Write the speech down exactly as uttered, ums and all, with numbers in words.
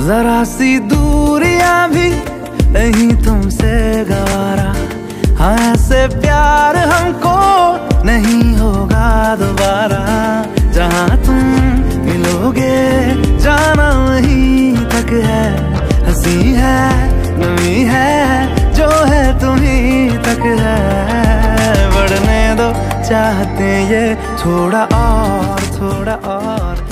जरा सी दूरियां भी नहीं तुमसे गवारा। हाँ ऐसे प्यार हमको नहीं होगा दोबारा। जहाँ तुम मिलोगे जाना वहीं तक है। हंसी है नमी है जो है तुम्हीं तक है। बढ़ने दो चाहते ये थोड़ा और थोड़ा और।